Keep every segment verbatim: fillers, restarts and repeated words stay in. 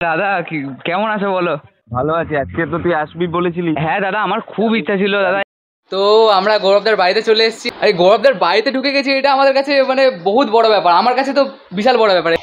দাদা কি কেমন আছো বলো? ভালো আছি। আজকে তো তুই আসবি বলেছিলি। হ্যাঁ দাদা, আমার খুব ইচ্ছা ছিল দাদা। তো আমরা গৌরবদার বাড়িতে চলে এসেছি। এই গৌরবদার বাড়িতে ঢুকে গেছি, এটা আমাদের কাছে মানে বহুত বড় ব্যাপার, আমার কাছে তো বিশাল বড় ব্যাপার।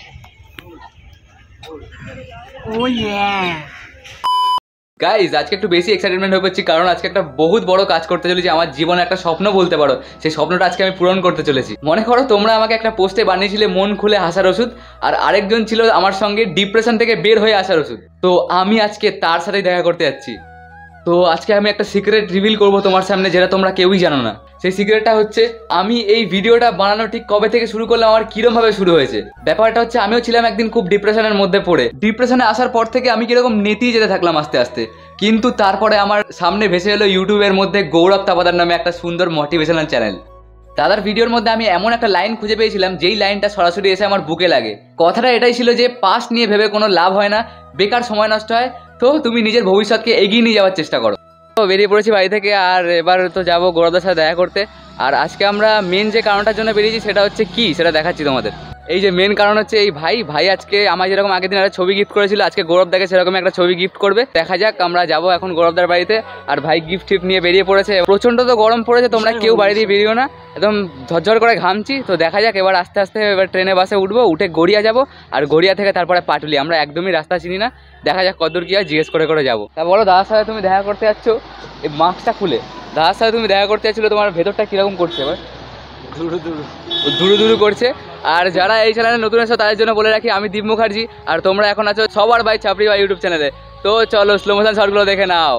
গাইজ আজকে একটু বেশি এক্সাইটমেন্ট হয়ে পড়ছি, কারণ আজকে একটা বহুত বড় কাজ করতে চলেছি। আমার জীবনে একটা স্বপ্ন বলতে পারো, সেই স্বপ্নটা আজকে আমি পূরণ করতে চলেছি। মনে করো তোমরা আমাকে একটা পোস্টে বানিয়েছিলে মন খুলে হাসার ওষুধ, আর আরেকজন ছিল আমার সঙ্গে ডিপ্রেশন থেকে বের হয়ে আসার ওষুধ। তো আমি আজকে তার সাথেই দেখা করতে যাচ্ছি। তো আজকে আমি একটা সিক্রেট রিভিল করব তোমার সামনে, যেটা তোমরা কেউই জানো না। সেই সিক্রেটটা হচ্ছে, আমি এই ভিডিওটা বানানো ঠিক কবে থেকে শুরু করলাম, আমার কিরকম ভাবে শুরু হয়েছে। ব্যাপারটা হচ্ছে, আমিও ছিলাম একদিন খুব ডিপ্রেশনের মধ্যে পড়ে। ডিপ্রেশনে আসার পর থেকে আমি কিরকম নেতিয়ে যেতে থাকলাম আস্তে আস্তে। কিন্তু তারপরে আমার সামনে ভেসে এলো ইউটিউবের মধ্যে গৌরব তাপাদার নামে একটা সুন্দর মোটিভেশনাল চ্যানেল। দাদার ভিডিওর মধ্যে আমি এমন একটা লাইন খুঁজে পেয়েছিলাম, যেই লাইনটা সরাসরি এসে আমার বুকে লাগে। কথাটা এটাই ছিল যে, পাস্ট নিয়ে ভেবে কোনো লাভ হয় না, বেকার সময় নষ্ট হয়। তো তুমি নিজের ভবিষ্যৎকে এগিয়ে নিয়ে যাওয়ার চেষ্টা করো। তো বেরিয়ে পড়েছি বাড়ি থেকে, আর এবার তো যাবো গৌরবদার সাথে দেখা করতে। আর আজকে আমরা মেন যে কারণটার জন্য বেরিয়েছি সেটা হচ্ছে কি, সেটা দেখাচ্ছি তোমাদের। এই যে মেন কারণ হচ্ছে, এই ভাই ভাই আজকে আমার যেরকম আগের দিন একটা ছবি গিফট করেছিল, আজকে গৌরবদাকে সেরকম একটা ছবি গিফট করবে। দেখা যাক, আমরা যাবো এখন গৌরবদার বাড়িতে। আর ভাই গিফট টিফট নিয়ে বেরিয়ে পড়েছে। প্রচণ্ড তো গরম পড়েছে, তোমরা কেউ বাড়ি দিয়ে বেরিয়েও না, একদম ঝরঝর করে ঘামছি। তো দেখা যাক, এবার আস্তে আস্তে এবার ট্রেনে বাসে উঠবো, উঠে গড়িয়া যাবো। আর গড়িয়া থেকে তারপরে পাটুলি। আমরা একদমই রাস্তা চিনি না, দেখা যাক কতদূর কি হয়, জিজ্ঞেস করে করে যাবো। তা বলো, দাদার সাথে তুমি দেখা করতে যাচ্ছ, এই মাস্কটা খুলে দাদার সাথে তুমি দেখা করতে যাচ্ছিলো, তোমার ভেতরটা কিরকম করছে এবার? ধুরু ধুরু ধুরু ধুরু করছে। আর যারা এই চ্যানেলে নতুন এসো তাদের জন্য বলে রাখি, আমি দীপ মুখার্জি, আর তোমরা এখন আছো সবার ভাই ছাপড়ি ভাই ইউটিউব চ্যানেলে। তো চলো স্লো মোশন শটগুলো দেখে নাও।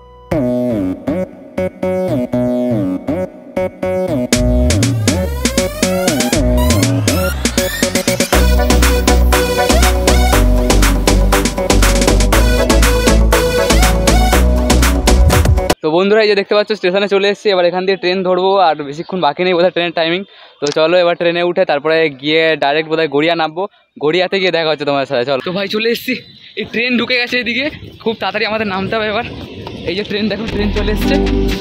তো বন্ধুরা, এই যে দেখতে পাচ্ছ স্টেশনে চলে এসেছি। এবার এখান দিয়ে ট্রেন ধরবো, আর বেশিক্ষণ বাকি নেই বোধহয় ট্রেনের টাইমিং। তো চলো এবার ট্রেনে উঠে তারপরে গিয়ে ডাইরেক্ট বোধহয় গড়িয়া নামবো। গড়িয়াতে গিয়ে দেখা হচ্ছে তোমার সাথে। চলো তো ভাই, চলে এসেছি। এই ট্রেন ঢুকে গেছে এদিকে, খুব তাড়াতাড়ি আমাদের নামতে হবে এবার। এই যে ট্রেন, দেখো ট্রেন চলে এসছে।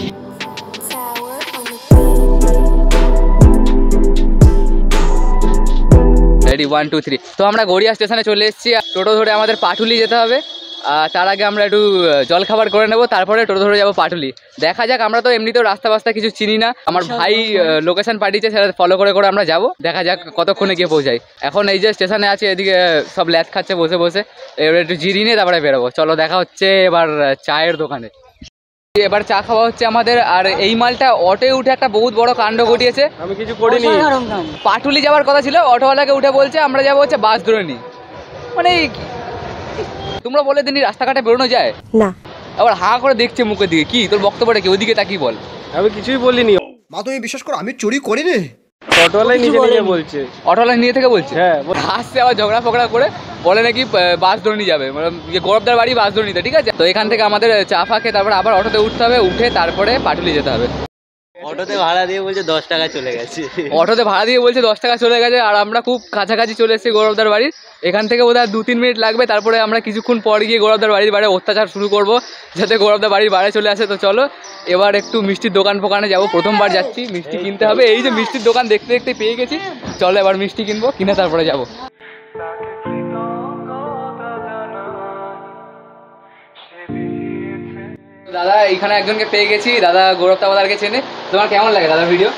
Ready, one two three. তো আমরা গড়িয়া স্টেশনে চলে এসেছি। টোটো ধরে আমাদের পাটুলি যেতে হবে। তার আগে আমরা একটু জল খাবার করে নেবো, তারপরে টোটো ধরে যাবো পাটুলি। দেখা যাক, আমরা তো এমনিতেও রাস্তা বাস্তা কিছু চিনি না। আমার ভাই লোকেশন পাঠিয়েছে, সেটা ফলো করে করে আমরা যাবো। দেখা যাক কতক্ষণে গিয়ে পৌঁছাই। এখন এই যে স্টেশনে আছে, এদিকে সব ল্যাথ খাচ্ছে বসে বসে। এবার একটু জিরিয়ে নিয়ে তারপরে বেরোবো। চলো দেখা হচ্ছে এবার চায়ের দোকানে। এবার চা খাওয়া হচ্ছে আমাদের। আর এই মালটা অটোয় উঠে একটা বহুত বড় কাণ্ড ঘটিয়েছে। আমি কিছু করিনি। পাটুলি যাওয়ার কথা ছিল, অটোওয়ালাকে উঠে বলছে আমরা যাবো হচ্ছে বাস ধরে নি। মানে তোমরা বলে দিনই রাস্তাঘাটে বেরোনো যায় না, আবার হা করে দেখছে মুখের দিকে। কি তোর বক্তব্যটা কি? ওইদিকে তাকিয়ে বল। আমি কিছুই বলিনি। মা তুমি বিশ্বাস করো, আমি চুরি করিনি। অটোওয়ালাই নিজে নিজে বলছে। অটোওয়ালা নিয়ে থেকে বলছে? হ্যাঁ, হাসছে আবার ঝগড়া ফগড়া করে বলে নাকি বাস ধরে নিয়ে যাবে, মানে গৌরবদার বাড়ি বাস ধরে নিতে। ঠিক আছে, তো এখান থেকে আমাদের চা ফা খেয়ে তারপরে আবার অটোতে উঠতে হবে, উঠে তারপরে পাটুলি যেতে হবে। অটোতে ভাড়া দিয়ে বলছে দশ টাকা চলে গেছে। অটোতে ভাড়া দিয়ে বলছে দশ টাকা চলে গেছে। আর আমরা খুব কাছাকাছি চলে এসেছি গৌরবদার বাড়ির। এখান থেকে বোধহয় দু তিন মিনিট লাগবে, তারপরে আমরা কিছুক্ষণ পর গিয়ে গৌরবদার বাড়ির বাইরে অত্যাচার শুরু করবো, যাতে গৌরবদার বাড়ির বাইরে চলে আসে। তো চলো এবার একটু মিষ্টির দোকান ফোকানে যাবো, প্রথমবার যাচ্ছি, মিষ্টি কিনতে হবে। এই যে মিষ্টির দোকান দেখতে দেখতে পেয়ে গেছি, চলো এবার মিষ্টি কিনবো, কিনে তারপরে যাবো। দাদা এইখানে একজনকে পেয়ে গেছি, দাদা গৌরব তাপাদারকে চেনে। তোমার কেমন লাগে দাদার ভিডিও?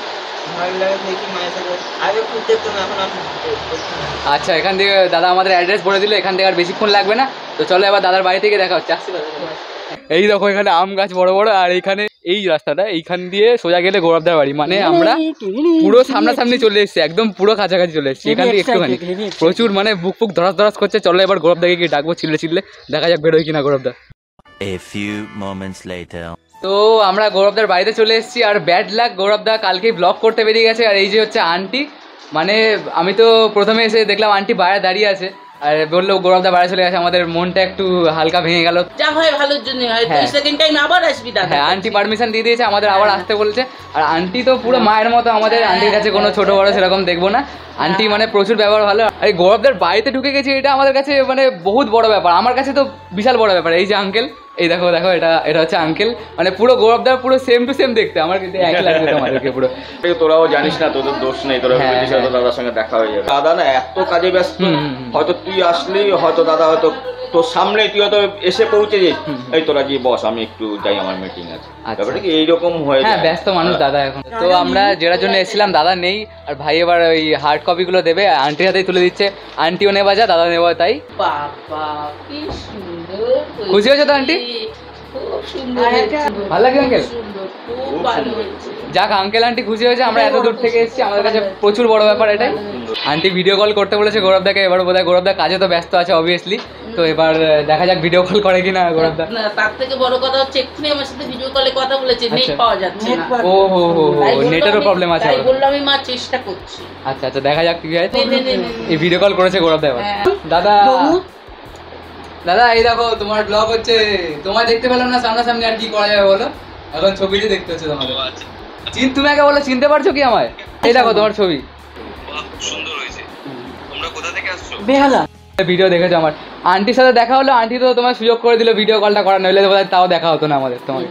আচ্ছা, এখান থেকে দাদা আমাদের অ্যাড্রেস বলে দিল, এখান থেকে আর বেশিক্ষণ লাগবে না। তো চলো এবার দাদার বাড়ি থেকে দেখা হচ্ছে। এই দেখো এখানে আম গাছ বড় বড়, আর এইখানে এই রাস্তাটা এইখান দিয়ে সোজা গেলে গৌরবদার বাড়ি। মানে আমরা পুরো সামনাসামনি চলে এসেছি, একদম পুরো কাছাকাছি চলে এসেছি। এখান থেকে একটুখানি প্রচুর মানে বুক ফুক ধরাস ধরাস করছে। চলো এবার গৌরবদাকে গিয়ে ডাকবো চিল্লে চিল্লে, দেখা যাক বেরোয় কিনা গৌরবদা। A few moments later. তো আমরা গৌরবদার বাড়িতে চলে এসেছি। আর ব্যাড লাক, গৌরবদা কালকেই ব্লগ করতে বেরিয়ে গেছে। আর এই যে হচ্ছে আন্টি, মানে আমি তো প্রথমে এসে দেখলাম আন্টি বাইরে দাঁড়িয়ে আছে, আর বললো গৌরবদা বাইরে চলে গেছে। আমাদের মনটা একটু হালকা ভেঙে গেল। যা হয় ভালোর জন্য হয়, তুই সেকেন্ড টাইম আবার আসবি দাদা। হ্যাঁ, আন্টি পারমিশন দিয়ে দিয়েছে আমাদের আবার আসতে বলছে। আর আন্টি তো পুরো মায়ের মতো আমাদের, আন্টির কাছে কোনো ছোট বড় সেরকম দেখবো না। আন্টি মানে প্রচুর ব্যবহার ভালো। আর গৌরবদার বাড়িতে ঢুকে গেছি, এটা আমাদের কাছে মানে বহুত বড় ব্যাপার, আমার কাছে তো বিশাল বড় ব্যাপার। এই যে আঙ্কেল, এই দেখো দেখো এটা এটা হচ্ছে আঙ্কেল, মানে পুরো গৌরবদার পুরো সেম টু সেম দেখতে, আমার কিন্তু একই লাগবে তোমাদেরকে পুরো। তোরাও জানিস না, তোদের দোষ নেই, তোরা ভেবেছিস হয়তো দাদার সঙ্গে দেখা হয়ে যাবে। দাদা না এত কাজে ব্যস্ত, হয়তো তুই আসলি হয়তো দাদা হয়তো তোর সামনে তুই হয়তো এসে পৌঁছেছিস, এই তোরা গিয়ে বস, আমি একটু যাই, আমার মিটিং আছে। আচ্ছা। ব্যাপারটা কি এইরকম হয়ে হ্যাঁ, যায়। ব্যস্ত মানুষ দাদা এখন। তো আমরা যেটার জন্য এসেছিলাম দাদা নেই, আর ভাই এবার ওই হার্ড কপিগুলো দেবে, আন্টির হাতেই তুলে দিচ্ছে। আন্টিও নেবা যা, দাদা নেবা তাই। বাবা কি সুন্দর খুশি হয়েছে তো আন্টি? খুব সুন্দর হয়েছে। ভালো লাগে আঙ্কেল? সুন্দর, খুব ভালো হয়েছে। যাক, আঙ্কেল আন্টি খুশি হয়েছে, আমরা এত দূর থেকে এসেছি, আমাদের কাছে প্রচুর বড় ব্যাপার এটাই। আন্টি ভিডিও কল করতে বলেছে গৌরবদাকে, এবার বোধহয় গৌরবদা কাজে তো ব্যস্ত আছে অবভিয়াসলি, তো এবার দেখা যাক ভিডিও কল করে কিনা গৌরবদা। না, তার থেকে বড় কথা হচ্ছে এক্ষুনি আমার সাথে ভিডিও কলে কথা বলেছে, নেট আচ্ছা। পাওয়া যাচ্ছে না। ও হো হো হো, তাই বললাম নেটেরও আমি- প্রবলেম আছে তাই আবার। বললাম আমি মা চেষ্টা করছি। আচ্ছা আচ্ছা, দেখা যাক কি হয়। নে, নে, নে, নে, নে। এই ভিডিও কল করেছে গৌরবদা এবার। হ্যাঁ। দাদা দাদা এই দেখো তোমার ব্লগ হচ্ছে, তোমায় দেখতে পেলাম না সামনাসামনি, আর কি করা যাবে বলো, এখন ছবিতে দেখতে হচ্ছে তোমাদের। চিন তুমি আগে বলো, চিনতে পারছো কি আমায়? এই দেখো তোমার ছবি। বেহালা ভিডিও দেখেছো আমার, আন্টির সাথে দেখা হলো, আন্টি তো তোমার সুযোগ করে দিল ভিডিও কলটা করার, নইলে বোধহয় তাও দেখা হতো না আমাদের তোমার।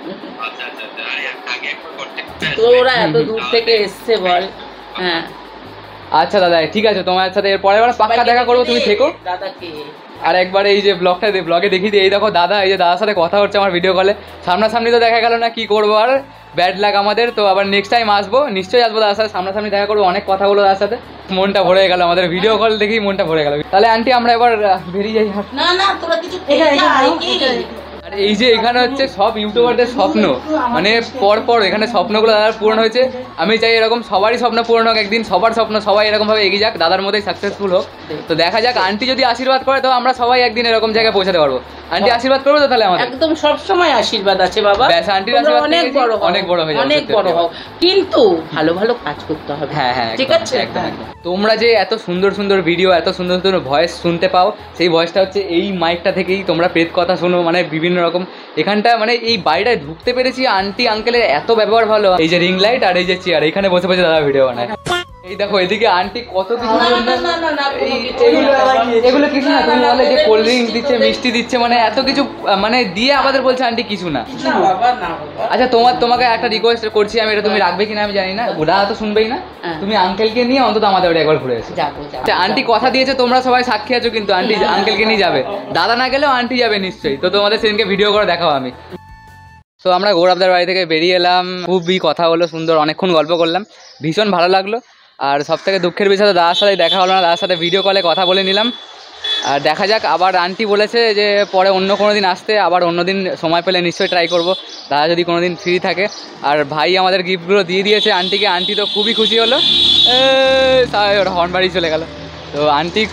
তোরা এত দূর থেকে এসছে বল। হ্যাঁ, আচ্ছা দাদা ঠিক আছে, তোমার সাথে এর পরের বার পাক্কা দেখা করবো, তুমি থেকো। দাদাকে আর একবার এই যে ব্লগটা ব্লগে দেখিয়ে দিই, এই দেখো দাদা, এই যে দাদার সাথে কথা হচ্ছে আমার ভিডিও কলে, সামনাসামনি তো দেখা গেল না, কি করবো আর, ব্যাড লাগ আমাদের। তো আবার নেক্সট টাইম আসবো, নিশ্চয়ই আসবো দাদার সাথে, সামনাসামনি দেখা করবো, অনেক কথা বলো দাদার সাথে, মনটা ভরে গেল আমাদের, ভিডিও কল দেখেই মনটা ভরে গেল। তাহলে আন্টি আমরা এবার আহ, বেরিয়ে যাই। না না তোরা কিছু খেয়ে যা, কি? আর এই যে এখানে হচ্ছে সব ইউটিউবারদের স্বপ্ন, মানে পর পর এখানে স্বপ্নগুলো দাদার পূরণ হয়েছে। আমি চাই এরকম সবারই স্বপ্ন পূরণ হোক একদিন, সবার স্বপ্ন সবাই এরকম ভাবে এগিয়ে যাক, দাদার মধ্যেই সাকসেসফুল হোক। তো দেখা যাক, আন্টি যদি আশীর্বাদ করে তো আমরা সবাই একদিন এরকম জায়গায় পৌঁছাতে পারবো। আন্টি আশীর্বাদ করবো তো তাহলে আমাদের? একদম সব সময় আশীর্বাদ আছে বাবা। ব্যাস, আন্টির তোমরা আশীর্বাদ অনেক পেয়েছি, বড় হও, অনেক বড় হয়ে যাবে, অনেক সত্যি বড় সত্যি। হও, কিন্তু ভালো ভালো কাজ করতে হবে। হ্যাঁ হ্যাঁ, ঠিক একদম, আছে, একদম হ্যাঁ। একদম। তোমরা যে এত সুন্দর সুন্দর ভিডিও, এত সুন্দর সুন্দর ভয়েস শুনতে পাও, সেই ভয়েসটা হচ্ছে এই মাইকটা থেকেই তোমরা প্রেত কথা শোনো, মানে বিভিন্ন রকম। এখানটা মানে এই বাড়িটায় ঢুকতে পেরেছি, আন্টি আঙ্কেলের এত ব্যবহার ভালো। এই যে রিং লাইট আর এই যে চেয়ার, এখানে বসে বসে দাদা ভিডিও বানায়। এই দেখো এদিকে আন্টি কত কিছু না, বললো। না, না, না, না, কোনো এই- কিছুই এগুলো না। এগুলো কিছু না, তুমি না, না, বলে যে ওদের কোল্ড ড্রিঙ্কস মিষ্টি দিচ্ছে, তো মিষ্টি দিচ্ছে, মানে এত কিছু আহ, মানে দিয়ে আমাদের বলছে আন্টি কিছু না। না বাবা, না বাবা। আচ্ছা তোমার তোমাকে একটা রিকোয়েস্ট করছি আমি, এটা তুমি রাখবে কিনা আমি জানি না, দাদা তো শুনবেই না, হ্যাঁ। তুমি আঙ্কেলকে নিয়ে অন্তত আমাদের বাড়ি একবার ঘুরে এসো। যাবো যাবো। আচ্ছা, আন্টি কথা দিয়েছে, তোমরা সবাই সাক্ষী আছো, কিন্তু আন্টি আঙ্কেলকে নিয়ে যাবে, দাদা না গেলেও আন্টি যাবে নিশ্চয়ই। তো তোমাদের সেদিনকে ভিডিও করে দেখাও আমি। তো আমরা গৌরবদার বাড়ি থেকে বেরিয়ে এলাম, খুবই কথা হলো সুন্দর, অনেকক্ষণ গল্প করলাম, ভীষণ ভালো লাগলো। আর সব থেকে দুঃখের বিষয় তো দাদার সাথে দেখা হলো না, দাদার সাথে ভিডিও কলে কথা বলে নিলাম। আর দেখা যাক, আবার আন্টি বলেছে যে পরে অন্য কোনো দিন আসতে, আবার অন্য দিন সময় পেলে নিশ্চয়ই ট্রাই করব, দাদা যদি কোনো দিন ফ্রি থাকে। আর ভাই আমাদের গিফটগুলো দিয়ে দিয়েছে আন্টিকে, আন্টি তো খুবই খুশি হলো, ওর হর্ন বাড়ি চলে গেল। তো আন্টি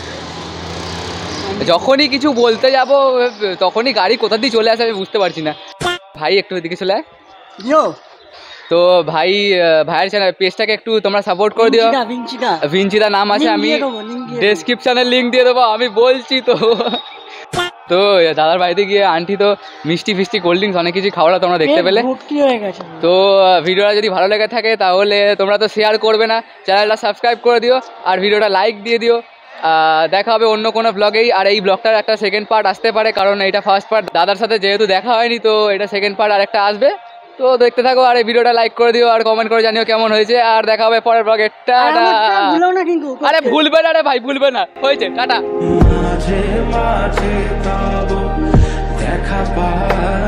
যখনই কিছু বলতে যাব তখনই গাড়ি কোথা দিয়ে চলে আসে আমি বুঝতে পারছি না। ভাই একটু এদিকে চলে আয়। তো ভাই, ভাইয়ের চ্যানেল পেজটাকে একটু তোমরা সাপোর্ট করে দিও। ভিঞ্চিদা নাম আছে, আমি ডেসক্রিপশনের লিঙ্ক দিয়ে দেবো, আমি বলছি তো। তো দাদার বাড়িতে গিয়ে আন্টি তো মিষ্টি ফিষ্টি কোল্ড ড্রিঙ্কস অনেক কিছু খাওয়ালো তোমরা দেখতে পেলে। তো ভিডিওটা যদি ভালো লেগে থাকে তাহলে তোমরা তো শেয়ার করবে না, চ্যানেলটা সাবস্ক্রাইব করে দিও আর ভিডিওটা লাইক দিয়ে দিও। দেখা হবে অন্য কোনো ব্লগেই। আর এই ব্লগটার একটা সেকেন্ড পার্ট আসতে পারে, কারণ এটা ফার্স্ট পার্ট দাদার সাথে যেহেতু দেখা হয়নি, তো এটা সেকেন্ড পার্ট আর একটা আসবে। তো দেখতে থাকো আর এই ভিডিওটা লাইক করে দিও আর কমেন্ট করে জানিও কেমন হয়েছে। আর দেখা হবে পরের ব্লগে। টাটা। আরে ভুলবে না রে ভাই, ভুলবে না, হয়েছে, টাটা। মাঝে মাঝে তব দেখা পায়।